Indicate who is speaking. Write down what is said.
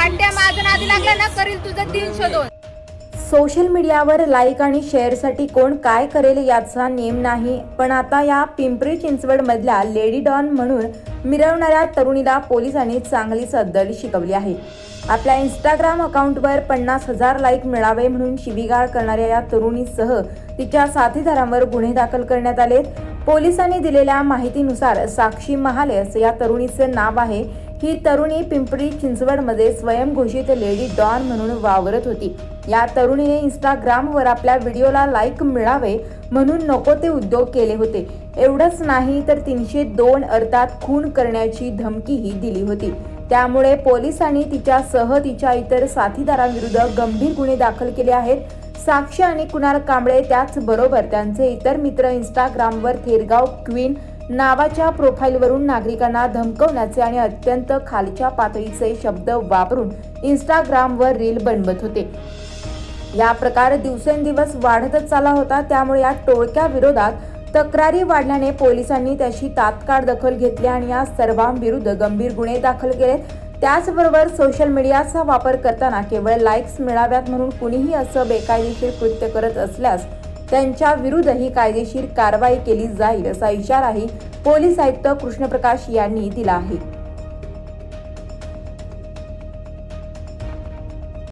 Speaker 1: खड्ड्या माझं नादी लागला ना करील तुझं 302।
Speaker 2: सोशल मीडियावर लाईक आणि शेअरसाठी कोण काय करेल याचा नेम नाही, पण आता या पिंपरी चिंचवड मधल्या लेडी डॉन म्हणून मिरवणाऱ्या तरुणीला पोलिसांनी चांगलीच अद्दल शिकवली आहे। आपल्या इंस्टाग्राम अकाउंटवर 50,000 लाईक मिळावे म्हणून शिवीगाळ करणाऱ्या या तरुणीसह तिच्या साथीदारांवर गुन्हे दाखल करण्यात आले। पोलिसांनी दिलेल्या माहितीनुसार साक्षी महाले असं या तरुणीचं नाव आहे। ही तरुणी पिंपरी चिंचवडमध्ये स्वयंघोषित लेडी डॉन म्हणून वावरत होती। या तरुणीने इंस्टाग्रामवर आपल्या व्हिडिओला लाईक मिळावे म्हणून नको ते उद्योग केले होते। एवढंच नाही तर 302 अर्थात खून करण्याची धमकीही दिली होती। त्यामुळे पोलिसांनी तिच्यासह तिच्या इतर साथीदारांविरुद्ध गंभीर गुन्हे दाखल केले आहेत। साक्षी आणि कुणाल कांबळे त्याचबरोबर त्यांचे इतर मित्र इंस्टाग्रामवर थेरगाव क्वीन नावाच्या प्रोफाईलवरून नागरिकांना धमकवण्याचे आणि अत्यंत खालच्या पातळीचे शब्द वापरून इंस्टाग्रामवर रील बनवत होते। या प्रकार दिवसेंदिवस वाढतच चालला होता। त्यामुळे या टोळक्या विरोधात तक्रारी वाढल्याने पोलिसांनी त्याची तात्काळ दखल घेतली आणि या सर्वांविरुद्ध गंभीर गुन्हे दाखल केले। त्याचबरोबर सोशल मीडियाचा वापर करताना केवळ लाईक्स मिळाव्यात म्हणून कुणीही असं बेकायदेशीर कृत्य करत असल्यास त्यांच्या विरुद्धही कायदेशीर कारवाई केली जाईल असा इशाराही पोलीस आयुक्त कृष्णप्रकाश यांनी दिला आहे।